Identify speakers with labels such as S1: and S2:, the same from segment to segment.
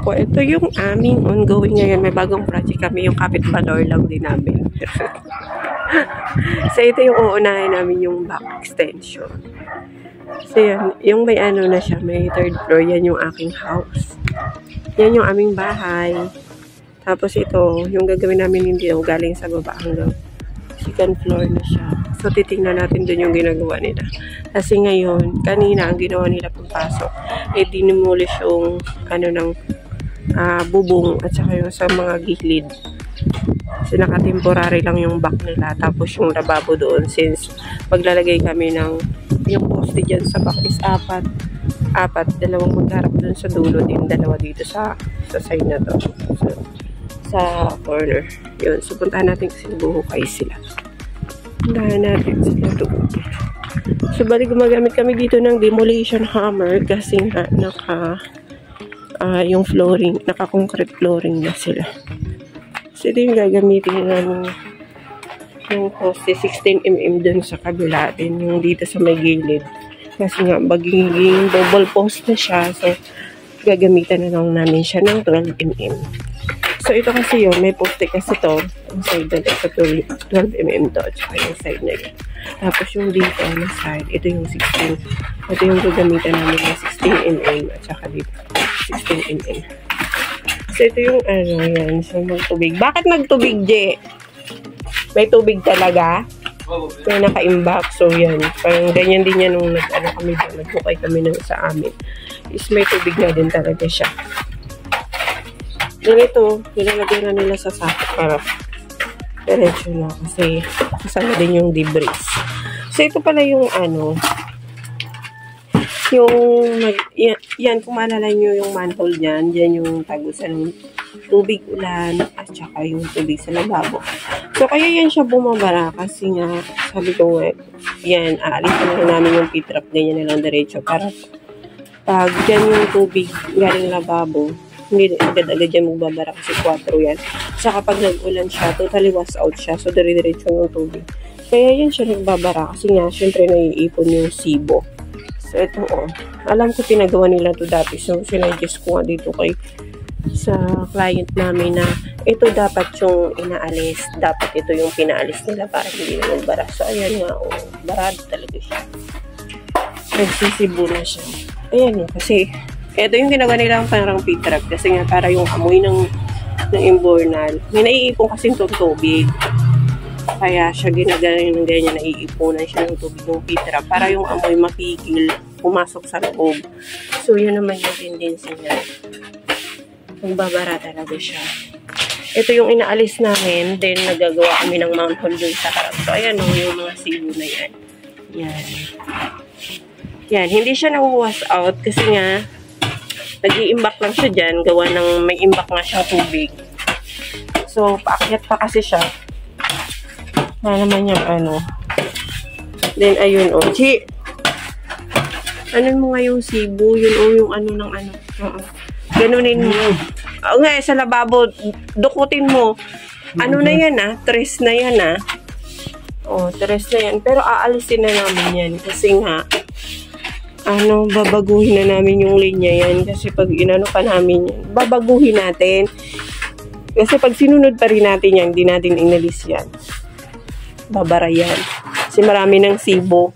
S1: po, ito yung aming ongoing ngayon. May bagong project kami, yung kapitbahay lang din namin. So, ito yung uunahin namin yung back extension. So, yan, yung may ano na siya, may third floor, yan yung aking house. Yan yung aming bahay. Tapos ito, yung gagawin namin hindi yung galing sa baba hanggang second floor na siya. So, titingnan natin dun yung ginagawa nila. Kasi ngayon, kanina, ang ginawa nila pagpasok, dinimolish yung, ano, ng bubong at saka yung sa mga gilid. So, naka-temporary lang yung back nila. Tapos, yung lababo doon, since maglalagay kami ng, yung poste dyan sa back is apat. Dalawang magharap dun sa dulo din, dalawa dito sa side na to. So, sa corner. Yun. So, puntahan natin kasi buhukay sila. Puntahan natin sila doon. So, bali gumagamit kami dito ng demolition hammer kasi nga yung flooring, naka-concrete flooring na sila. So, ito yung gagamitin namin yung poste 16mm dun sa kabila din, yung dito sa may gilid. Kasi nga, magiging double post na siya. So, gagamitan na lang namin siya ng 12mm. So, ito kasi yun, may poste kasi to, ang side na ito, 12mm to, at saka yung side na ito. Tapos yung dito na side, ito yung 16. Ito yung gagamitan namin ng 16mm, at saka dito, 16mm. So, ito yung ano, yan, so magtubig. Bakit nagtubig, Je? May tubig talaga? May naka-imbak, so yan. Parang ganyan din yan nung nagbukay kami ng sa amin. Is may tubig na din talaga siya. Ganito, nilalagay na nila sa sako para diretso na kasi kasama din yung debris. So, ito pala yung ano, yung, yan, kung maalala nyo yung manhole dyan, dyan yung tagusan ng tubig ulan at saka yung tubig sa lababo. So, kaya yan siya bumabara kasi nga, sabi ko nga, yan, aalisin na namin yung pit-trap, ganyan na lang diretso para pag dyan yung tubig galing lababo, hindi agad-agad dyan magbabara kasi 4 yan. Saka pag nag-ulan siya, totally wash out siya. So, dire-diretso yung tubig. Kaya yan siya nagbabara kasi nga, syempre naiipon yung sibo. So, ito alam ko pinagawa nila to dati. So, sinadjust ko nga dito sa client namin na ito dapat yung inaalis. Dapat ito yung pinaalis nila para hindi na magbara. So, ayan nga, barado talaga siya. Nagsisibo na siya. Ayan yun, kasi ito yung ginagawa nila parang pit-trap kasi nga para yung amoy ng imbornal. May naiipon kasi itong tubig. Kaya siya ginagawa ng ganyan, naiipunan siya ng tubig ng pit-trap para yung amoy mapigil, pumasok sa loob. So, yun naman yung tendency niya. Magbabara talaga siya. Ito yung inaalis namin, then nagagawa kami ng manhole dun sa harap. So, ayan yung mga sibo na yan. Yan. Yan, hindi siya na-wash out kasi nga nag-iimbak lang siya dyan. Gawa ng may imbak nga siyang tubig. So, paakyat pa kasi siya. Na naman yung ano. Then, ayun Chi! Ano mo nga yung sibo? Yun yung ano ng ano. Ganunin mo. Nga, sa lababo, dukutin mo. Ano na yan tres na yan tres na yan. Pero aalisin na namin yan. Kasi nga, babaguhin na namin yung linya yan. Kasi pag inano pa namin yan, babaguhin natin. Kasi pag sinunod pa rin natin yan, hindi natin inalis yan. Babara yan. Kasi marami ng sibo.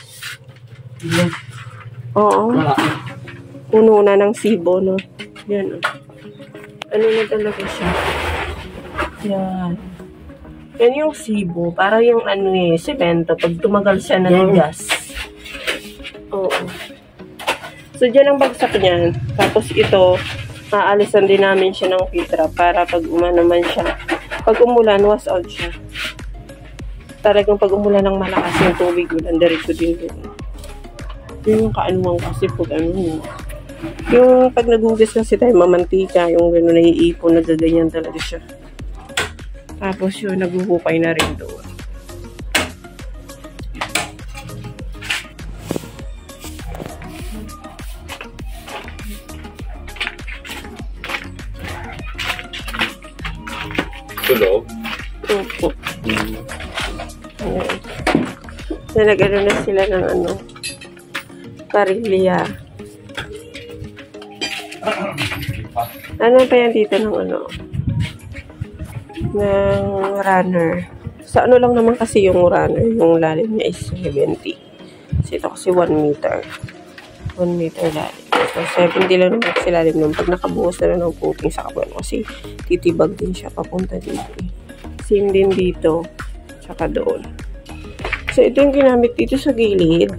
S1: Oo. Puno na ng sibo, no? Yan, ano na talaga siya. Yan. Yan yung sibo. Para yung semento. Pag tumagal siya ng gas. Oo. So, dyan ang bagsak niyan. Tapos ito, aalisan din namin siya ng pitra para pag naman siya. Pag umulan, wash out siya. Talagang pag umulan ng malakas yung tubig, ulan, diretso din doon. Yung kaanuang kasi pag yung pag nagugas kasi tayo, mamantika, yung gano'n naiipon, nagaganyan talaga siya. Tapos yun, naguhukay na rin doon.
S2: Tulog?
S1: Opo. Nalagano na sila ng parilya. Ano pa yan dito ng ano? Ng runner. Sa ano lang naman kasi yung runner, yung lalim niya is 70. Kasi ito kasi 1 meter. 1 meter lalim. So, 70 lang naman kasi lalim nun. Pag nakabuhos na lang ng puting sa kabuan, kasi titibag din siya papunta dito. Same din dito. Tsaka doon. So, ito yung ginamit dito sa gilid.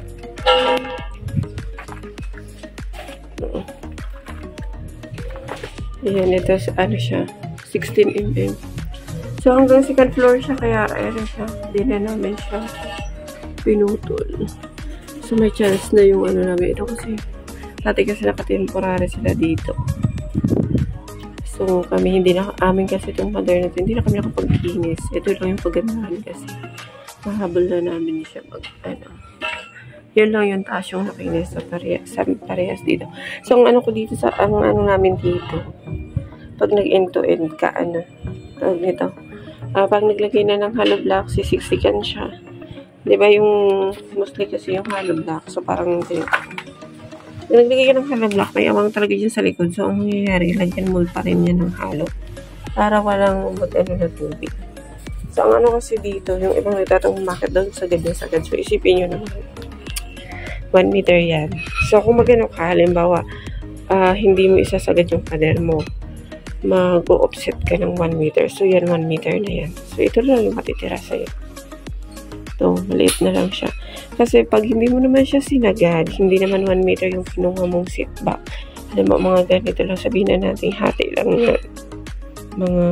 S1: Ayan, ito ano siya. 16 mm. So, hanggang second floor siya, kaya ayan siya. Hindi na namin siya pinutol. So, may chance na yung ano namin. Ito kasi, dati kasi nakatemporary sila dito. So, kami hindi na, amin kasi itong mother na ito, hindi na kami nakapag-inis. Ito lang yung pagandahan kasi. Mahabol na namin siya ano. Yun lang yung taas yung nakinis sa parehas dito. So, ang ano ko dito sa, ang ano namin dito, pag nag-end-to-end ka, ano, nito. Pag naglagay na ng hollow block, sisiksikan siya. Diba yung, mostly kasi yung hollow block, so parang, naglagay ka ng hollow block, may amang talaga dyan sa likod. So, ang mangyayari, lagyan mo pa rin yan ng hollow. Para walang mag-ano na tubig. So, ang ano kasi dito, yung ibang nagtatang market doon sa ganda sa agad. So, isipin nyo naman. 1 meter yan. So, kung magano ka, halimbawa, hindi mo isasagad yung pader mo, mag-offset ka ng 1 meter. So, yan, 1 meter na yan. So, ito lang yung matitira sa'yo. Ito, maliit na lang siya. Kasi, pag hindi mo naman siya sinagad, hindi naman 1 meter yung kinuha mong seat back. Alam mo, mga ganito lang, sabihin na natin, hati lang yan. Mga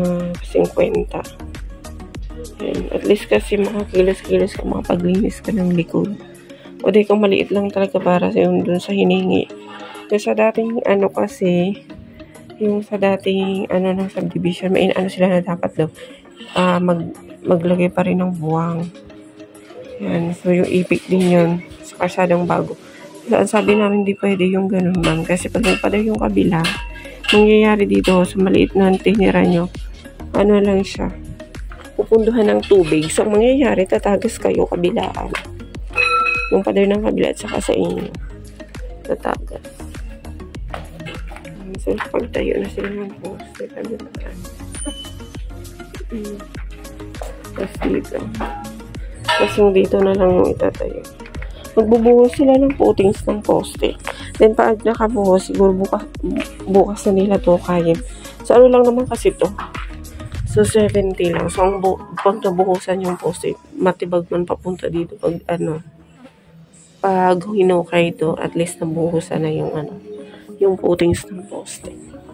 S1: 50. Yan. At least kasi makakilos-kilos ka, makapaglinis ka ng likod. O di kung maliit lang talaga para sa yung dun sa hiningi. Yung sa dating ano kasi, yung sa dating ano ng subdivision, may ano sila na dapat daw maglagay pa rin ng buwang. Yan. So yung ipik din yun sa kasadang bago. So, sabi namin hindi pwede yung ganun man. Kasi pag nagpada yung kabila, mangyayari dito sa maliit na tinira nyo, ano lang siya, pupunduhan ng tubig. So mangyayari, tatagas kayo kabilaan. Yung pader ng kabila at saka sa inyo. Tatagas. So, pagtayo na sila ng poste. Tapos dito. Tapos yung dito na lang yung itatayo. Magbubuhos sila ng footings ng poste. Then, pag nakabuhos, siguro bukas na nila to kain. So, ano lang naman kasi to. So, 70 lang. So, pag nabuhusan yung poste, matibag man papunta dito pag ano, pag hinukay ito, at least nabuhusan na yung ano, yung footings ng poste.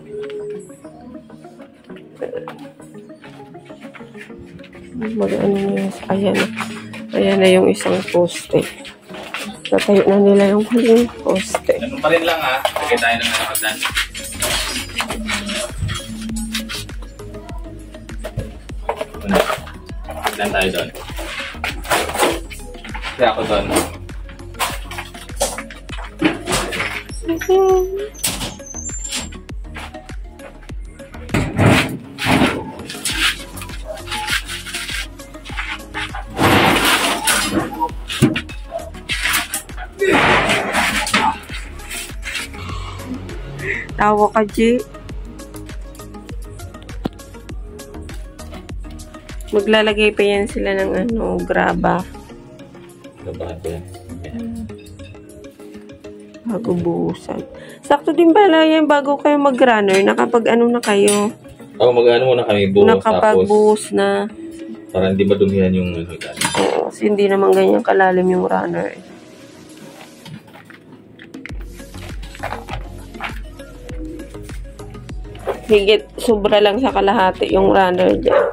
S1: Mag-ano na yun. Ayan na yung isang poste. Natayo na nila yung huling poste.
S2: Ganun pa rin lang ha. Sige tayo ng nakagdan. Dan tayo doon. Kaya ako doon.
S1: Tawa ka, G. Maglalagay pa yan sila ng ano, graba.
S2: Labahan ko yan.
S1: Bago buhusan. Sakto din pala yan bago kayo mag-runner. Nakapag ano na kayo.
S2: Ako mag-ano muna kami, buhos.
S1: Nakapag-buhos na.
S2: Para hindi madumihan yung ano.
S1: Oo, kasi hindi naman ganyan kalalim yung runner. Higit, sobra lang sa kalahati yung runner dyan.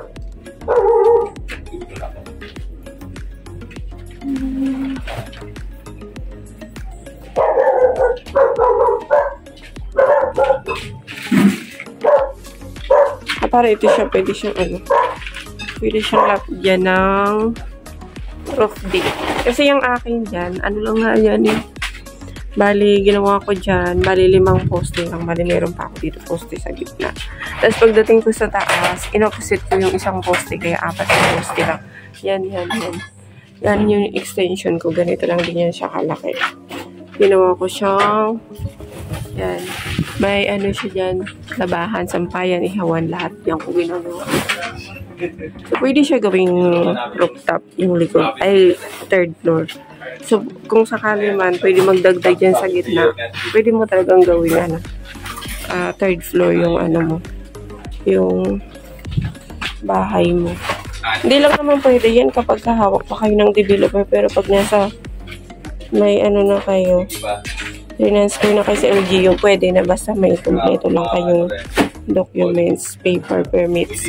S1: Para ito siya, pwede siyang ano, pwede siyang lapyan ng roof deck. Kasi yung akin dyan, ano lang nga yan eh. Bali, ginawa ko dyan, bali 5 poste lang. Bali, meron pa ako dito poste sa gitna. Tapos pagdating ko sa taas, in-opposite ko yung isang poste, kaya 4 na poste lang. Yan. Yan yung extension ko. Ganito lang din yan siya kalaki. Ginawa ko siyang, yan, May ano siya dyan, labahan, sampayan, ihawan, lahat yan kung ginagawa. So, pwede siya gawing rooftop, yung likod, ay third floor. So, kung sakali man, pwede magdagdag dyan sa gitna. Pwede mo talagang gawing ano, third floor yung ano mo, yung bahay mo. Hindi lang naman pwede yan kapag kahawak pa kayo ng developer, pero pag nasa may ano na kayo, finance ko na kayo sa LGU, pwede na basta may kompleto lang kayong documents, paper, permits.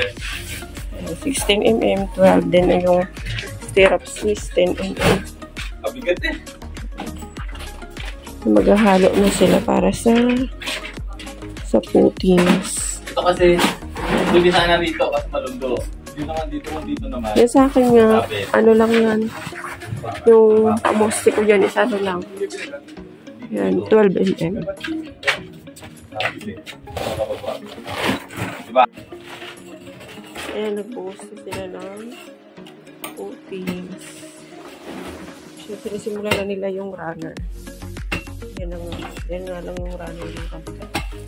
S1: 16mm, 12 din na yung stirrups is 10mm. Maghahalo na sila para sa footings.
S2: Ito kasi, hindi sana rito kasi malundo. Dito naman dito naman.
S1: Yan sa akin nga, ano lang yan. Yung pamoste ko dyan is ano lang. Yan, 12mm.
S2: Diba?
S1: Ayan, nagbuhos na sila ng coatings. So, sinisimula na nila yung runner. Yan nga lang yung runner yung kapita.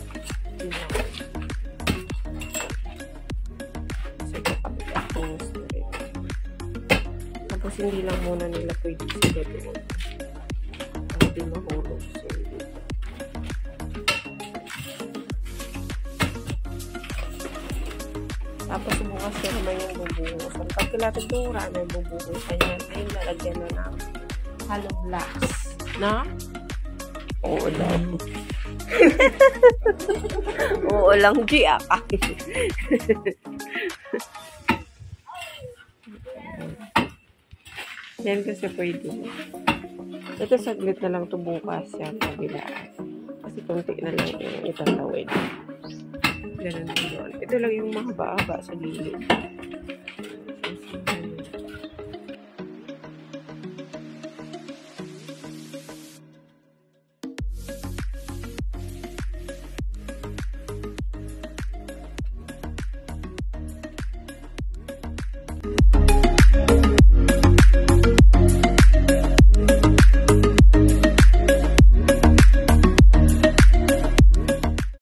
S1: Kasi kapita kung straight. Tapos hindi lang muna nila pwede sila doon. Hindi mahulog. So, tapos bukas na naman yung bubuhusan. Pag kilatag yung runner, bubuhusan yan. Ayun, lalagyan na ng hollow blocks. Na? Oo lang. Oo lang, G, ah. Yan kasi pwede. Ito saglit na lang ito bukas yan. Kabilaan. Kasi konti na lang yung itatawid. Ganun din doon. Ito lang yung mahaba-haba sa gilid.